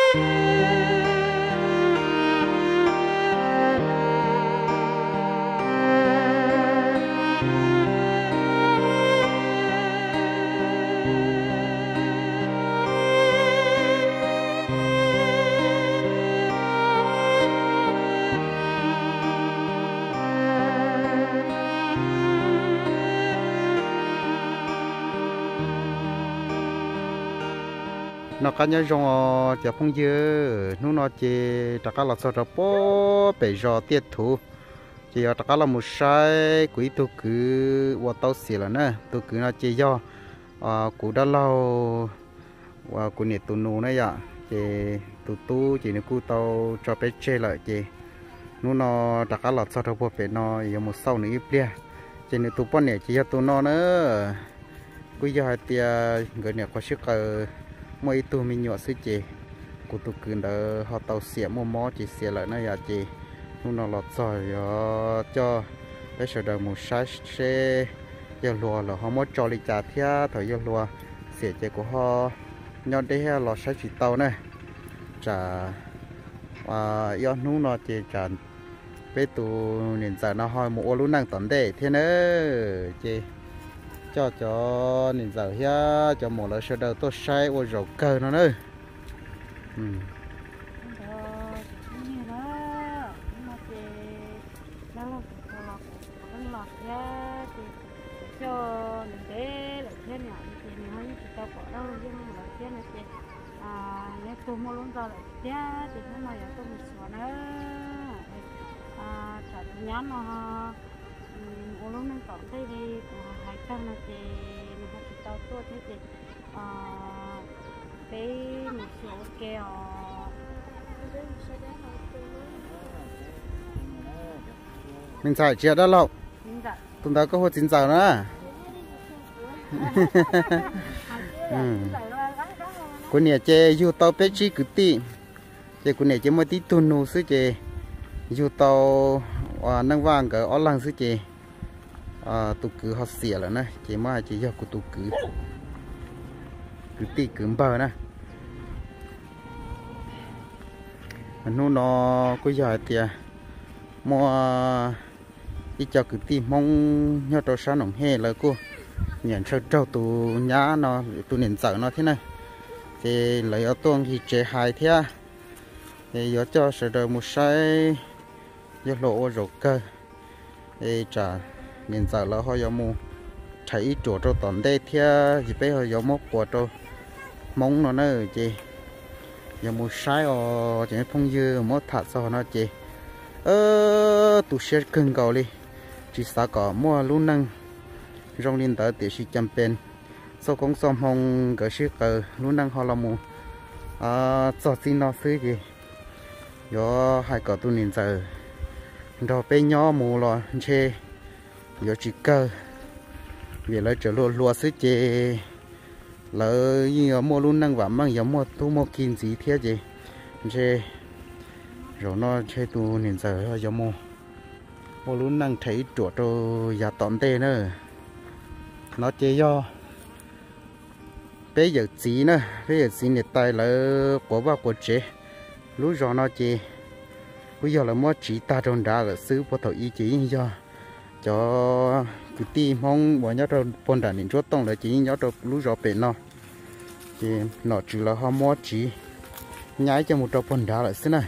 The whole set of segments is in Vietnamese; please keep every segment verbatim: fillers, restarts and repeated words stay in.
nó cá nhau rong chả phong dơ nó nó chỉ tất cả là sao cho bố bị rò tiệt thủ chỉ tất cả là một sai quỹ tu cứ qua tàu xì là nè tu cứ nó chỉ do à cú đã lâu và cú nhiệt tu nô này ạ chỉ tu tu chỉ nó cú tàu cho bé chơi lại chỉ nó nó tất cả là sao cho bố bị nó giờ một sau nữa ít bia chỉ nó tu bón này chỉ cho tu nó nữa cú giờ thì người này có sức mấy tụi mình nhỏ xí chị, cụ tụi cứ đỡ họ tàu xẻ mua mó chỉ xẻ lại nó giờ chị, lúc nào lọt rồi cho cái số đầu một sai xe, giờ lùa là họ mới cho đi trả thia, thời giờ lùa xẻ chị của họ, nhau đây ha lọt sai chỉ tàu này, trả và do lúc nào chị trả, bé tụi nhìn giờ nó hỏi một ô lúc năng tận đây thế nữa chị. Cho cho nhìn giờ ha cho một lần sau đầu tôi sai ô rau cờ nó nữa ừ. Ô lúc nâng tổng đây đi hai trăm là chị mình học chị tao tốt thế chị cái một số kèo mình xài chia đã lâu tụi ta có hồ chín giờ nữa cô nè chơi yêu tao bé chi cứ tí chơi cô nè chơi mới tí tuần nô xứ chơi yêu tao và nâng vàng cái ó lăng xứ chơi à tụ cứ họ xỉa là nè chỉ mà chỉ do của tụ cứ cứ tì cứ bờ nè nó nó có giờ thì mua đi cho cứ tì mong nhau trâu sáng nồng hè là cô nhận sâu trâu tụ nhá nó tụ nền sợ nó thế này thì lấy ở tuồng thì chế hài thế thì giờ cho sợi đời một sai do lộ rồi cơ thì trả nên giờ là họ có mua thấy chỗ cho tận đây thì chỉ biết họ có một quả cho mong nó nữa chị giờ mua sai ở chỉ phong dư một thật sao nó chị ơ tụ sẽ cưng cầu đi chỉ sao có mua luôn năng trong liên tới thì sẽ chăm bên sau công xong hông cái sự cờ luôn năng họ là mua à cho xin nó xứ gì do hai cậu tu nên giờ rồi bên nhỏ mua rồi chê giờ chỉ cơ vì lấy trở lúa lúa xứ chê lỡ như mua luôn năng vạm mang giờ mua tu mua kim gì thế gì chê rồi nó chê tu nên giờ giờ mua mua luôn năng thấy chuột rồi giờ tóm tê nữa nó chê do bây giờ gì nữa bây giờ gì này tay lỡ của ba của chê lúc rồi nó chê bây giờ là mua chỉ ta trong đá là xứ của thầu y chỉ do cho cái ti mong bọn nhớ rồi bọn đàn đến chỗ tông là chỉ nhớ rồi lú rõ bể nó thì nó chỉ là họ mua chỉ nhái cho một trâu bọn đá lại xí này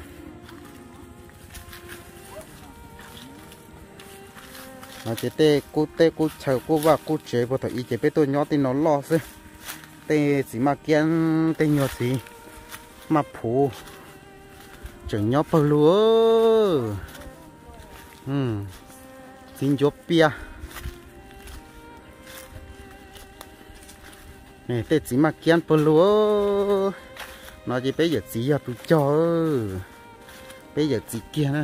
nó chỉ tê cô tê cô chờ cô và cô chế bọn thầu y chế bé tôi nhớ thì nó lo xí tê chỉ mà kiên tê nhớ gì mà phù chẳng nhớ bao lúa ừ xin chúc bia này tết chỉ mà kiên bao lúa nó chỉ bây giờ chỉ giờ tụi cho bây giờ chỉ kia nè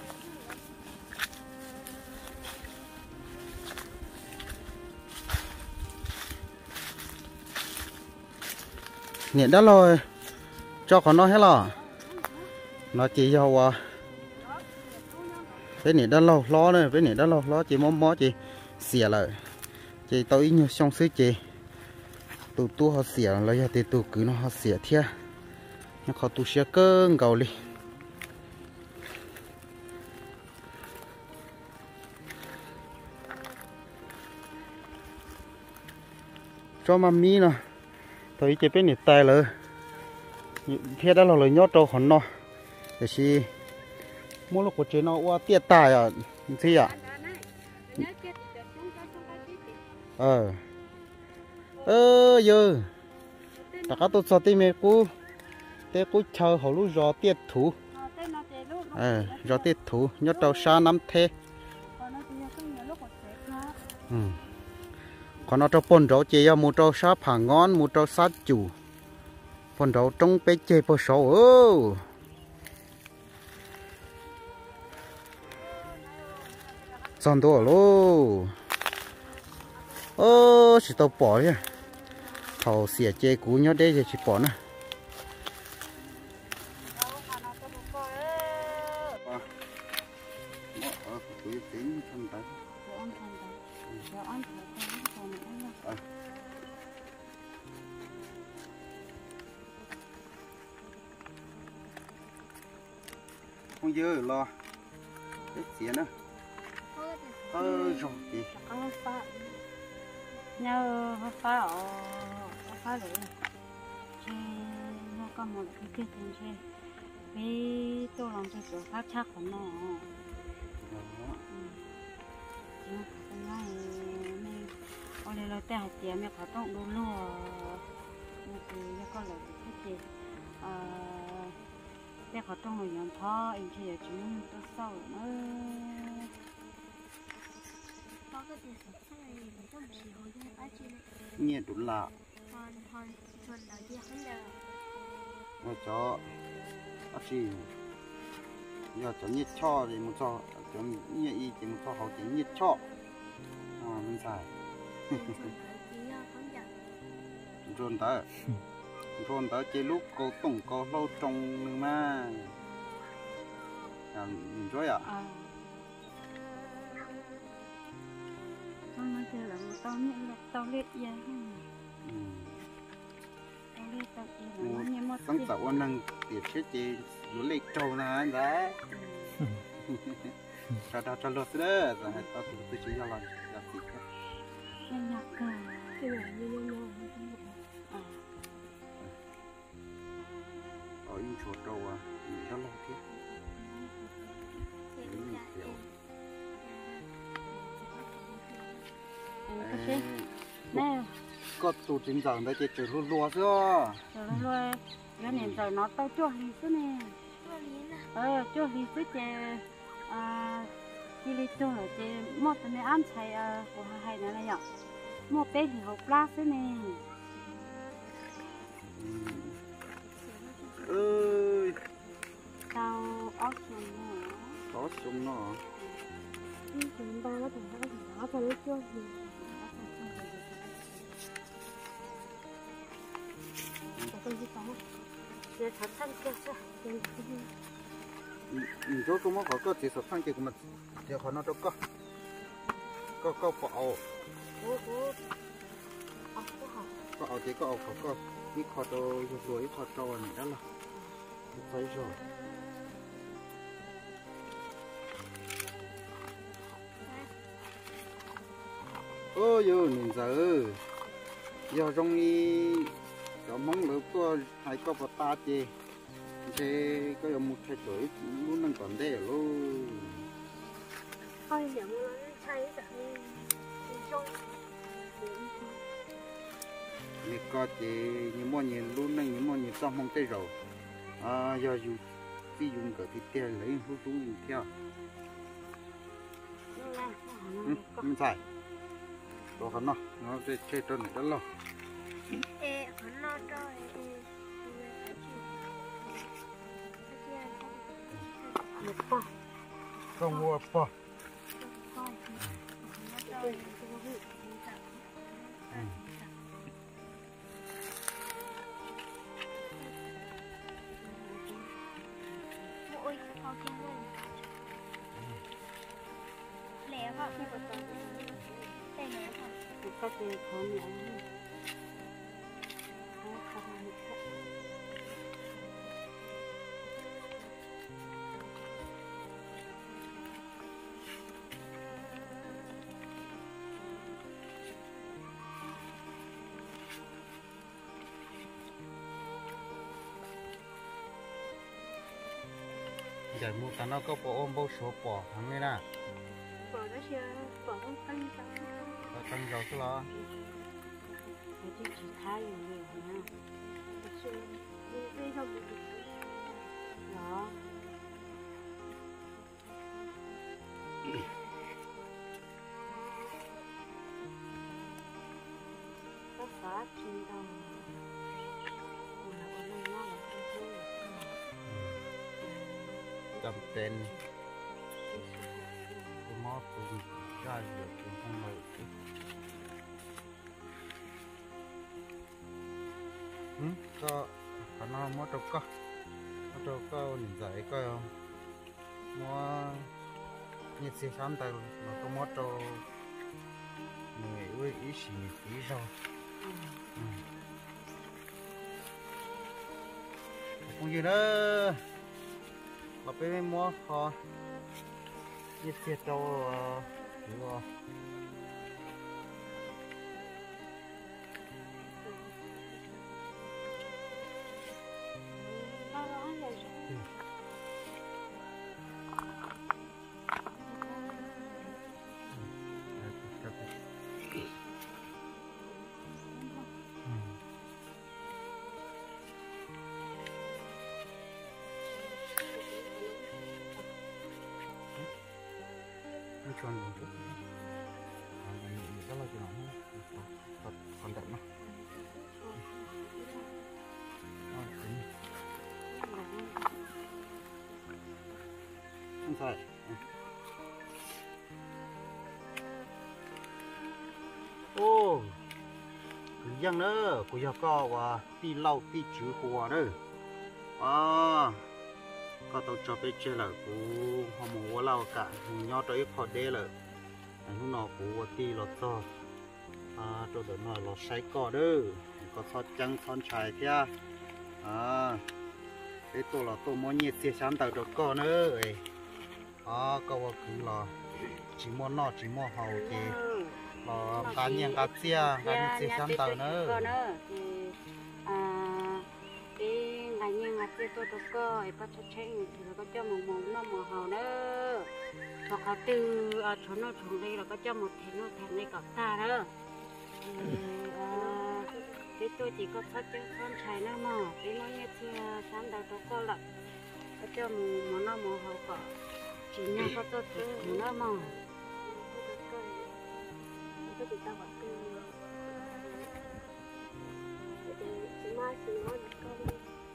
nhận đó rồi cho con nó hết rồi nó chỉ do qua cái này đã lâu lo này cái này đã lâu lo chỉ món mó chị xỉa lại chị tôi nhiều xong xứ chị tụ tu họ xỉa lấy thì tụ cứ nó họ xỉa thia nó khó tu sửa cơn cầu đi cho mà mi nè thấy cái bên này tay rồi phía đó là lời nhót trâu hòn nó để xí mua lúc của chế nó qua tiệt tài à gì à ờ ơ giờ tất cả tôi cho tìm mẹ cô để cô chờ họ lúc gió tiệt thủ ờ gió tiệt thủ nhót trâu xa năm thế ừ còn nó cho pon rau chế một trâu sát phẳng ngon một trâu sát chủ pon rau trong bé chế bơ sấu ơ xong đồ luôn ơ chỉ tao bỏ nhá thầu xỉa chế cú nhớ đây chỉ bỏ nè không dơ lo cái xỉa nữa ơ rồi thì nhớ phá ở phá để che nó có một cái kia tiền che vì tôi làm cho chỗ phát chắc của nó nhưng cái này mình ở đây là tay tiền mình phải tông luôn luôn nhưng thì nó có lợi thế gì tay phải tông rồi nhận thọ anh chị ở chúng tôi sau nữa nghe đủ lạ mà cho bác sĩ giờ cho nhiệt cho thì một cho cho nhiệt y thì một cho họ chỉ nhiệt cho à mình xài rồi tới rồi tới chơi lúc cô tổng cô lâu trong nữa mà à mình rồi à con chơi là một tao nhận là tao liệt vậy tao liệt tao gì là nó mất sáng tạo năng tiệt chết chị nó liệt trâu nè anh đấy cho cho cho lột đó rồi tao tự tự chỉ cho là là gì đó em nhặt cả cái này như như như à ở yên chuột trâu à đó là thế nè có tụ chính rằng đấy chỉ chơi lúa lúa chứ chơi lúa cái này giờ nó tao cho lì xứ nè ờ cho lì xứ chơi à chỉ lì cho là chơi mua tụi này ăn chay à của hai này này nhở mua bé thì học lá xứ nè ơi tao ốc sùng nè có súng nó chúng ta nó thành ra nó cho lấy cho gì để thật thân kia chứ mình chỗ cũng có có chỉ số thang kia của mình giờ họ nó đâu có có có bỏ có ở thì có ở có ít khó đồ rồi ít khó đồ này đó là thấy rồi ôi giờ mình giờ giờ trong đi có mong lỡ có hay có vật ta chứ thế có một cái tuổi luôn đang còn đây luôn thôi giờ nó thấy rằng trong như có chị những món gì luôn đang những món gì trong mong tây rồi à giờ dùng sử dụng cái thì tiền lấy hút xuống theo không phải đồ khẩn nó nó sẽ chơi trơn này đó lo ê khẩn nó rồi không mua apa ôi khó khăn hơn lẻ vào khi vào tầng đây lẻ vào có thể khó nhẹ giờ mua cái nó có bộ ôm bao số bỏ thằng này nè bỏ nó chưa bỏ không tăng tăng tăng dầu cái lo cái chỉ chỉ thay rồi nha thật sự đi đi không được đó có phá trên đầu là con nó là cái thôi cầm tên cái mỏ cũng ra được cũng không lợi ừ có khả năng mỏ trâu có mỏ trâu có nhìn dạy coi không mỏ nhiệt xe sáng tay nó có mỏ trâu người với ý xì tí rồi cũng như đó là cái mỏ kho nhiệt xe trâu đúng không cho mình chút rất là cái nóng còn còn đậm mà không phải ô dân nữa của nhà co và đi lau đi chữ hoa nữa à có tàu cho bé chơi là của họ mua lau cả nhau tới khó đế là anh nó của ti lọt to à tôi đợi nó lọt sấy cỏ đó có sao trắng son trái kia à cái tôi là tôi muốn nhiệt xe sáng tạo được cỏ nữa à câu cứ là chỉ muốn nó chỉ muốn hậu thì là cá nhân cá chia cá xe sáng tạo nữa cái tôi tôi có ấy có cho chơi thì có cho một món nó một hào nữa hoặc là từ ở chỗ nó trồng đây là có cho một thẻ nó thẻ này có ta đó cái tôi chỉ có phát cho con trái nữa mà cái nó như thế sáng đầu tôi có là có cho một món nó một hào có chỉ nhau có cho tôi nữa mà cái gì ta bảo cái cái mai thì nó con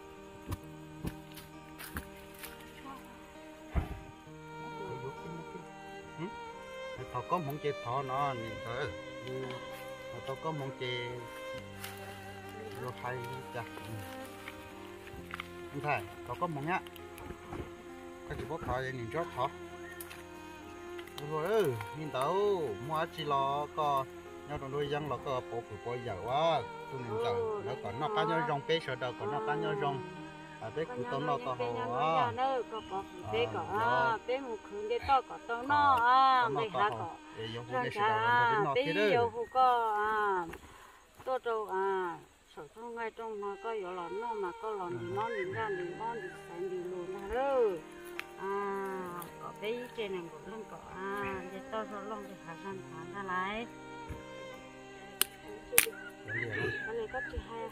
thọ có mong chơi thọ nó nhìn tới thọ có mong chơi rồi hay chả không phải thọ có mong nhá cái gì bốc thọ vậy nhìn chót thọ rồi ư nhìn tao mua chỉ lo có nhau trong đôi dân là có bộ phụ bồi dở quá tôi nhìn tao nó còn nó cá nhau rong bé sợ đâu còn nó cá nhau rong à bé cũng tao nó to hồ á bé có à bé một khung để to có tao nó à bé hả có rồi cả bé yêu phụ có à tôi đâu à sở trong ngay trong nó có有lon nó mà có lon thì món thì ra thì món thì sáng thì luôn ra đó à có bé trên này cũng lên có à để to số lon thì khá sang khá ra lại cái này có chị hay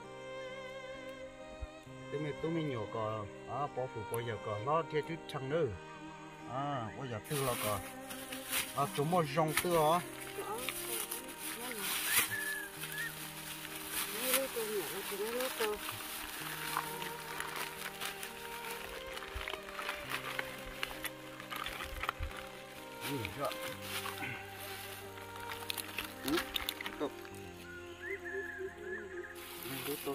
tôi mới tôi mới nhổ cò à bỏ phụ bỏ giờ cò nó theo chút chăng nữa à bây giờ tư là cò à chúng một rong tư à ừ rồi ừ tốt tốt tốt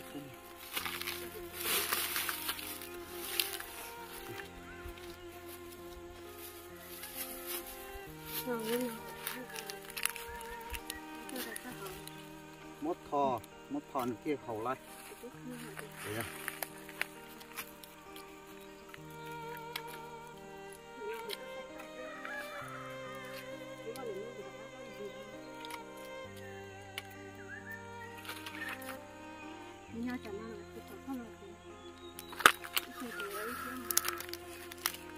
mốt thò mốt thò kia hậu lại đấy à nhau chẳng năng là cái không là cái cái cái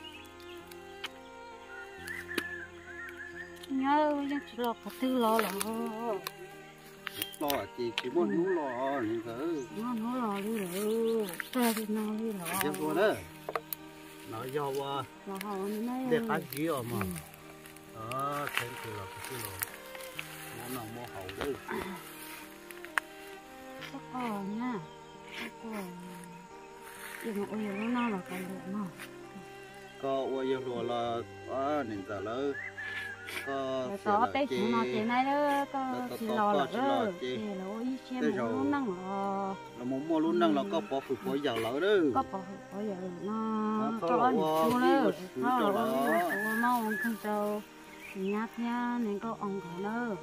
nhớ nhưng chỉ lo có tư lo là lo chỉ chỉ muốn nấu lo nên cứ nó nó lo đi rồi ta đi nó đi rồi giờ qua đó nó do qua nó họ này để cá gì mà đó thêm từ là cái tư lo nó nào mua hậu đấy có cò nha có cò nhưng mà ôi nó nào là cái được mà có ôi giờ rồi là à nên giờ là có có tết chúng nó thế này đó có chỉ lo là đó chỉ là ôi xem nó năng là là muốn mua luôn năng là có bỏ phụ bỏ giàu lỡ đó có bỏ bỏ giờ nó có ăn chua đó nó là nó không cho nhát nha nên có ăn cái nữa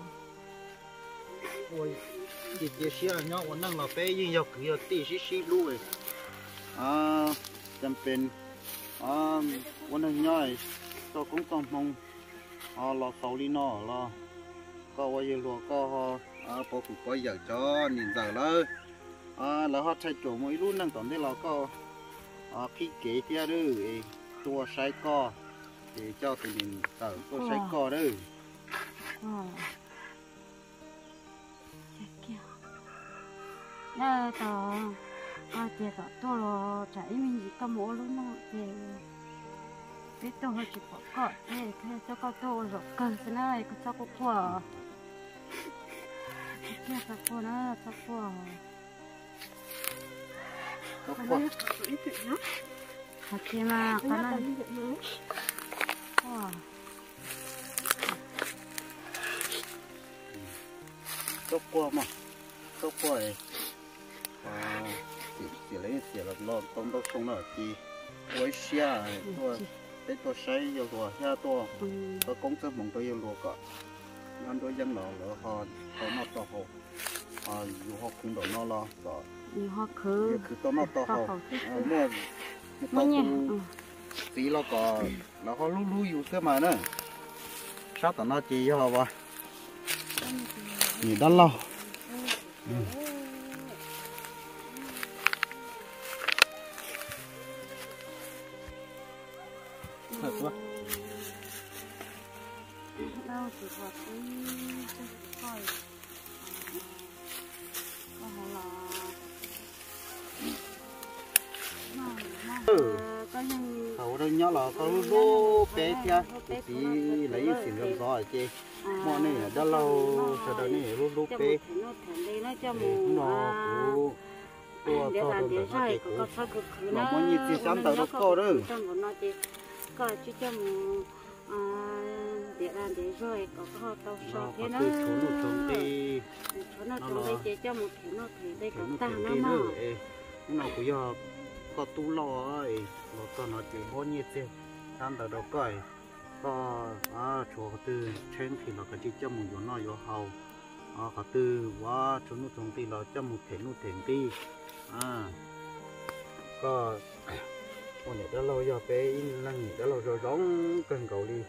ôi chị chị xí là nhau còn năng là bé nhưng giờ cứ giờ tí xí xí luôn rồi à jam pen àวันนั้นย่อยตัวกุ้งต้มมงอ่าเราสาวลีน่อเราก็ว่าอยู่รัวก็อ่าพอฝึกก็อยากจะนินจาเลยอ่าแล้วเขาใช้โจมวยรุ่นนั่งตอนที่เราก็อ่าขี้เก๋เที่ยดื้อตัวใช้ก็เดี๋ยวเจ้าตัวนินจาตัวใช้ก็ดื้อ nè tao à chị tao tôi lo chạy mình chỉ có mỗi lúc nó thì biết tôi hơi chỉ có cọ thế thế cho con tôi rồi cần thế này có sao có quả kia sao quả nữa sao quả có quả hạt chị mà cái này quả có quả mà có quả này à chỉ chỉ lấy chỉ là lo tôm đâu xong rồi chỉ với xe thôi cái tôi xây vô rồi xe tôi tôi cũng sẽ mong tôi vô rồi cả nên tôi dân là là họ họ nó to họ à dù họ cũng đổ nó lo rồi họ cứ cứ tôi nó to họ mua mua to tí lo cả là họ lú lú yêu thế mà nữa sao tao nó chỉ họ vậy nhìn đắt lâu thật quá đâu thì vật coi có họ là có những hầu đây nhớ là có lú bé kia chỉ lấy xỉn rơm gió ở trên mỏ này đã lâu sau đó này lú lú bé nó cũng tua to được cái cũng mà muốn như chỉ sáng tạo được co đó có chứ cho một để làm để rồi có có tàu sọ thế nó nó trồng đây chỉ cho một thế nó thế đây có ta nó mà nó cũng do có tu lo ấy nó còn nó chỉ muốn như thế sáng tạo được coi có à chỗ từ trên thì nó có chỉ cho một chỗ nó vô hậu à có từ quá chỗ nó trồng thì nó cho một thế nó thế đi à có con này đã lâu giờ bé in năng đã lâu rồi giống cần cầu đi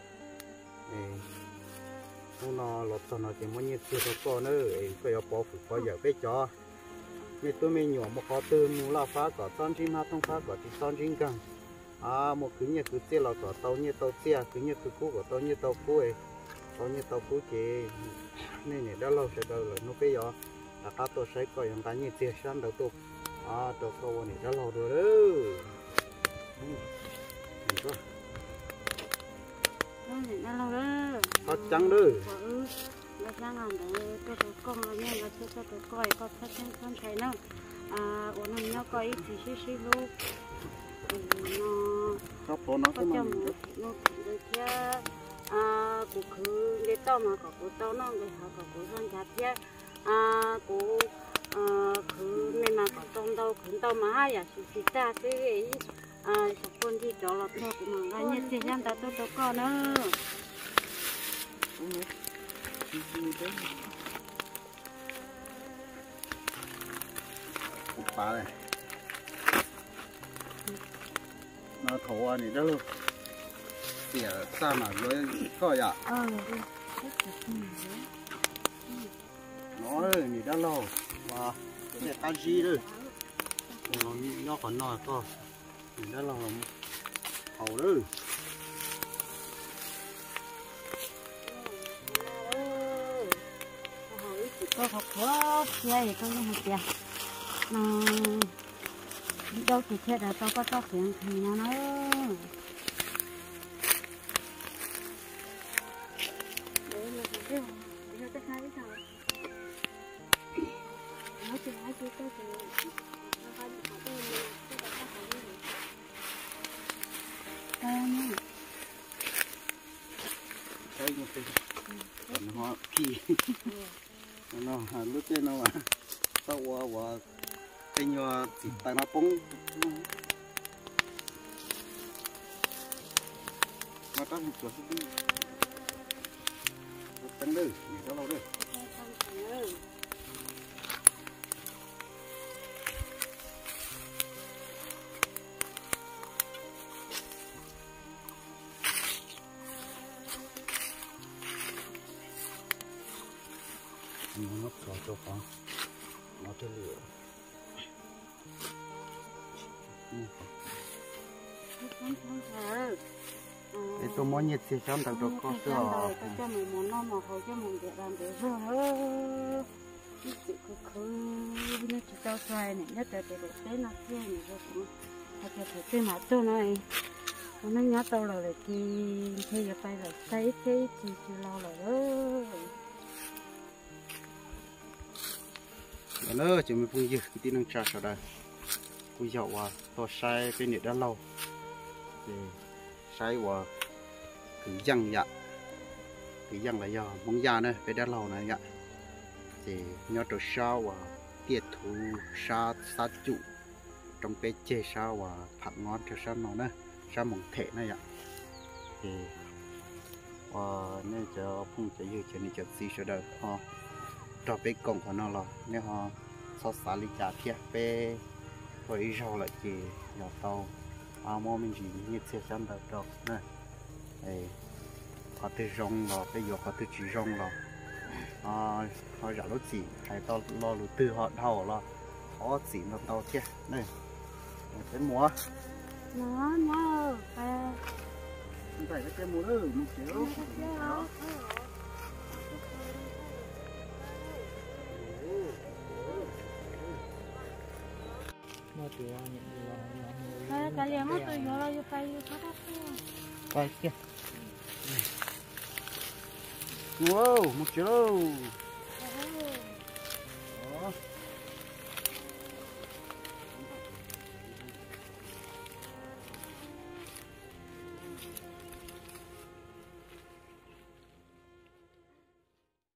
nó lọt sau nó chỉ muốn như chưa có con nữa có giờ bỏ phụ có giờ bé cho mấy tôi mình nhỏ một khó từ mua la phá có son chim hát không phá có thì son chim càng à một cứ như cứ xe là có tàu như tàu xe cứ như cứ cũ có tàu như tàu cũ ấy tàu như tàu cũ chỉ nên này đã lâu sẽ đâu rồi nó bây giờ là các tôi sẽ có những cái như xe sang đầu tục à tôi có này đã lâu rồi đó nó lâu đó có trắng đó nó trắng làm để tôi tôi con là nha là tôi tôi coi có phát sinh con thấy nó à ổn định nó coi thì xí xí luôn nó có nó cái mà nó được chứ à cụ cứ để tao mà có cụ tao nó để họ có cụ dân chặt chứ à cụ cứ nên mà có trong đâu cứ tao mà hay à xí ta thế à sắp con đi cho lọt thôi cũng mà ngay như thế gian ta tôi cho con nữa bà này nó thổ anh này đó luôn tỉa xa mà với coi ạ nói này đã lâu và cái ta gì rồi nó nó còn nói coi đã lâu lắm hầu đó có học khó chơi có những học tiền nó đâu thì thế là tao có cho tiền thì nó nó để mà cái để cái hai cái thằng nó chỉ hai cái cái thì nó phải đi học cái cái cái cái cái cái thấy một cái nó kỳ nó lúc trên nó mà tao qua qua cái nhỏ chỉ tay nó bông mà tao một chỗ đi tăng đi tao lâu đi nó ngấp vào chỗ con nó chơi lửa cái tôi muốn nhiệt thì trong đầu có sữa tôi cho mình muốn nó mà hồi cho mình để làm để rồi nữa cái sự cứ cứ như chỉ tao xoay này nhất là để để thế nó thế này rồi cũng thật là phải thế mà tôi này nó nhớ tao là để ki thế giờ phải là thấy thế thì chưa lâu rồi đó nữa chỉ mình vui cái tin năng trà sau đây cúi dậu à tôi sai cái này đã lâu thì sai qua cái răng dạ cái răng là do mong da này phải đã lâu này dạ thì nhớ từ sau và tiệt thú sa sát trụ trong cái chế sao vàผักngón cho sao nó nè sao mỏng thể này ạ thì và nên cho phun cho dư cho nên cho xí sau đây ha cho cái cổng của nó là nếu họ sau xả lý trả thiệt về rồi rau lại thì nhỏ tàu à mua mình chỉ nhiệt xe chân được rồi nè đây có từ rong rồi bây giờ có từ chỉ rong rồi à họ giả lúc gì hay tao lo lụt từ họ thầu là họ chỉ nó tàu thiệt này cái múa nó nó à không phải cái múa nữa một chiếu cái cái liềm nó tôi nhớ là như phải như thế đó coi kia wow một chiếu